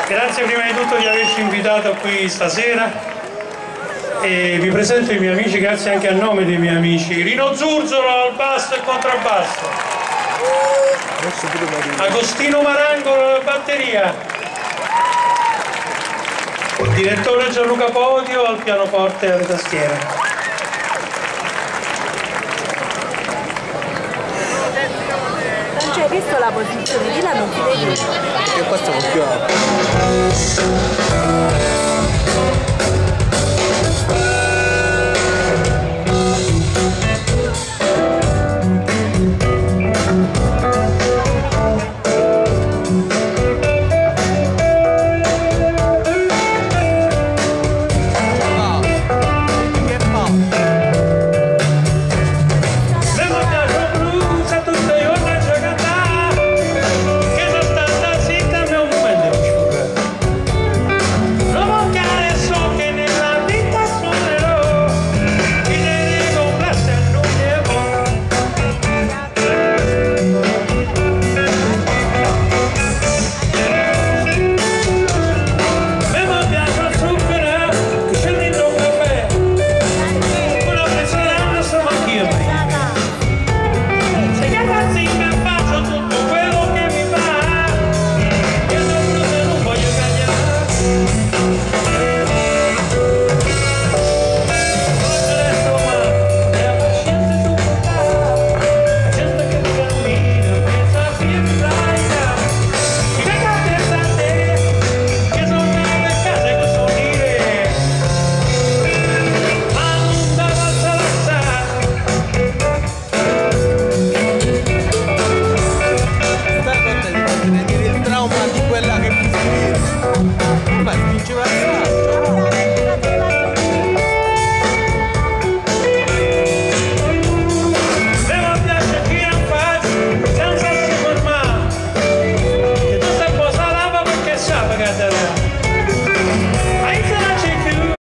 Grazie prima di tutto di averci invitato qui stasera e vi presento i miei amici, grazie anche a nome dei miei amici. Rino Zurzolo al basso e contrabbasso, Agostino Marangolo alla batteria, il direttore Gianluca Podio al pianoforte e alle tastiere. Non ci hai visto la posizione, di là non ti vedi. Perché qua stiamo più